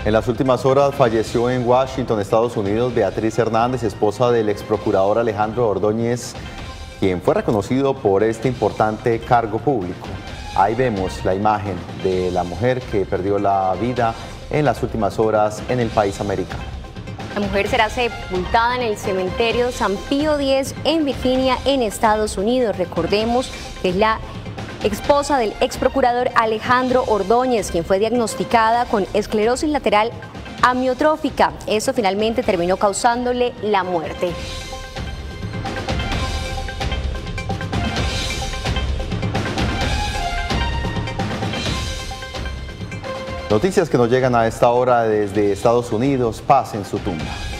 En las últimas horas falleció en Washington, Estados Unidos, Beatriz Hernández, esposa del ex procurador Alejandro Ordóñez, quien fue reconocido por este importante cargo público. Ahí vemos la imagen de la mujer que perdió la vida en las últimas horas en el país americano. La mujer será sepultada en el cementerio San Pío X en Virginia, en Estados Unidos. Recordemos que es la esposa del ex procurador Alejandro Ordóñez, quien fue diagnosticada con esclerosis lateral amiotrófica. Eso finalmente terminó causándole la muerte. Noticias que nos llegan a esta hora desde Estados Unidos. Paz en su tumba.